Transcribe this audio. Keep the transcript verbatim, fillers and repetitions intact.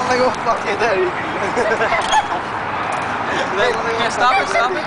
Let me go fucking there. Stop it, stop it.